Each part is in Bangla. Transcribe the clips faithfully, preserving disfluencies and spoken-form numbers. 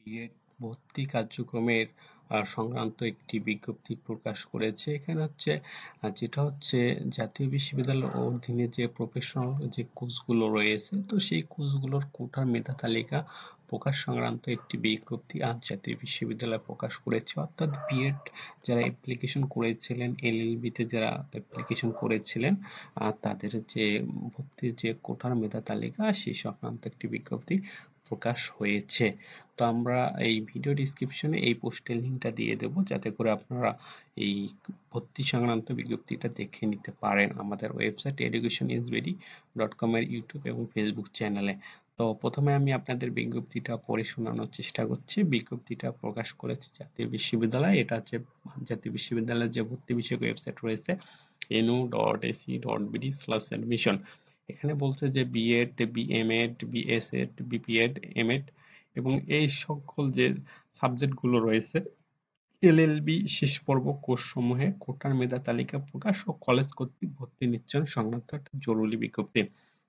বি.এড ভর্তি কার্যক্রমের সংক্রান্ত একটি বিজ্ঞপ্তি প্রকাশ করেছে। এখানে হচ্ছে যেটা হচ্ছে জাতীয় বিশ্ববিদ্যালয়ের অধীনে যে প্রফেশনাল যে কোর্সগুলো রয়েছে, তো সেই কোর্সগুলোর কোটার মেধা তালিকা প্রকাশ সংক্রান্ত একটি বিজ্ঞপ্তি আজ জাতীয় বিশ্ববিদ্যালয় প্রকাশ করেছে। অর্থাৎ বি.এড যারা অ্যাপ্লিকেশন করেছিলেন, এল এল বি তে যারা অ্যাপ্লিকেশন করেছিলেন, তাদের যে ভর্তির যে কোটার মেধা তালিকা সেই সংক্রান্ত একটি বিজ্ঞপ্তি প্রকাশ হয়েছে। তো আমরা এই ভিডিও ডিসক্রিপশনে এই পোস্টের লিঙ্কটা দিয়ে দেব, যাতে করে আপনারা এই ভর্তি সংক্রান্ত বিজ্ঞপ্তিটা দেখে নিতে পারেন আমাদের website education in B D dot com এর ইউটিউব এবং ফেসবুক চ্যানেলে। তো প্রথমে আমি আপনাদের বিজ্ঞপ্তিটা পড়ে শোনানোর চেষ্টা করছি। বিজ্ঞপ্তিটা প্রকাশ করেছে জাতীয় বিশ্ববিদ্যালয়। এটা হচ্ছে জাতীয় বিশ্ববিদ্যালয়ের যে ভর্তি বিষয়ক ওয়েবসাইট রয়েছে N U dot A C dot B D slash admission. এখানে বলছে যে বি.এড, বি.এম.এড, বি.এস.এড, বি.পি.এড, এম.এড এবং এই সকল যে সাবজেক্টগুলো রয়েছে এল এল বি শেষ পর্ব কোর্সসমূহে কোটার মেধা তালিকা প্রকাশ ও কলেজ কর্তৃক ভর্তি নিশ্চয়ন সংক্রান্ত একটা জরুরি বিজ্ঞপ্তি।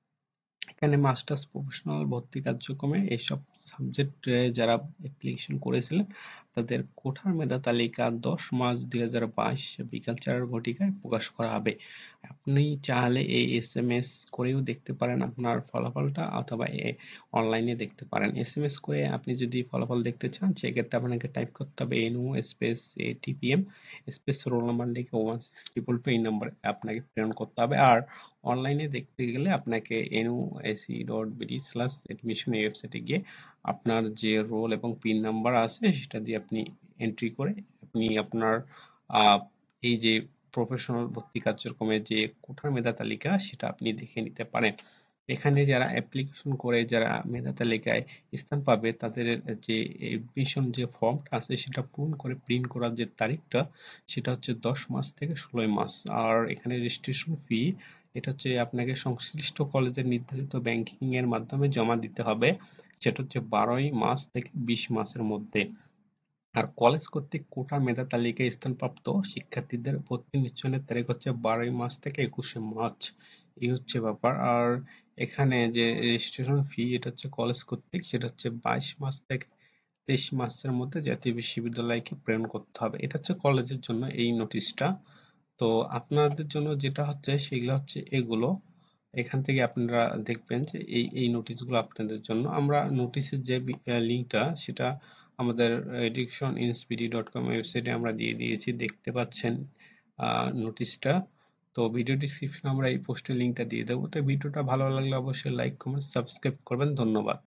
এখানে মাস্টার্স প্রফেশনাল ভর্তি কার্যক্রমে এইসব সাবজেক্ট যারা অ্যাপ্লিকেশন করেছিলেন তাদের কোটার মেধা তালিকা দশ মার্চ দুই হাজার বাইশ বিকাল চার ঘটিকায় প্রকাশ করা হবে। আপনি চাইলে এই এস এম এস করেও দেখতে পারেন আপনার ফলাফলটা, অথবা অনলাইনে দেখতে পারেন। এস এম এস করে আপনি যদি ফলাফল দেখতে চান সেক্ষেত্রে আপনাকে টাইপ করতে হবে NU space ATPM space roll number লিখে ওয়ান সিক্স ট্রিপল টু এই নম্বরে আপনাকে প্রেরণ করতে হবে। আর অনলাইনে দেখতে গেলে আপনাকে NU AC dot BD slash admission এই ওয়েবসাইটে গিয়ে আপনার যে রোল এবং পিন নাম্বার আছে সেটা দিয়ে আপনি এন্ট্রি করে আপনি আপনার এই যে প্রফেশনাল ভর্তি কার্যক্রমের যে কোটার মেধা তালিকা সেটা আপনি দেখে নিতে পারেন। এখানে যারা অ্যাপ্লিকেশন করে যারা মেধা তালিকায় স্থান পাবে তাদের যে এডমিশন যে ফর্মটা আছে সেটা পূরণ করে প্রিন্ট করার যে তারিখটা সেটা হচ্ছে দশ মাস থেকে ষোলোই মাস। আর এখানে রেজিস্ট্রেশন ফি এটা হচ্ছে আপনাকে সংশ্লিষ্ট কলেজের নির্ধারিত ব্যাংকিং এর মাধ্যমে জমা দিতে হবে, সেটা হচ্ছে বারোই মাস থেকে বিশ মাসের মধ্যে। আর কলেজ কর্তৃক কোটা মেধা তালিকায় স্থানপ্রাপ্ত শিক্ষার্থীদের ভর্তি নিশ্চয়নের তারিখ হচ্ছে বারোই মার্চ থেকে একুশে মার্চ। এই হচ্ছে ব্যাপার। আর এখানে যে রেজিস্ট্রেশন ফি এটা হচ্ছে কলেজ কর্তৃক সেটা হচ্ছে বাইশ মাস থেকে তেইশ মাসের মধ্যে জাতীয় বিশ্ববিদ্যালয়কে প্রেরণ করতে হবে। এটা হচ্ছে কলেজের জন্য এই নোটিশটা। তো আপনাদের জন্য যেটা হচ্ছে সেগুলো হচ্ছে এগুলো, এখান থেকে আপনারা দেখবেন যে এই এই নোটিশগুলো আপনাদের জন্য। আমরা নোটিশের যে লিঙ্কটা সেটা আমাদের education in B D dot com ওয়েবসাইটে আমরা দিয়ে দিয়েছি, দেখতে পাচ্ছেন নোটিশটা। তো ভিডিও ডিসক্রিপশনে আমরা এই পোস্টের লিঙ্কটা দিয়ে দেবো। তো ভিডিওটা ভালো লাগলে অবশ্যই লাইক কমেন্ট সাবস্ক্রাইব করবেন। ধন্যবাদ।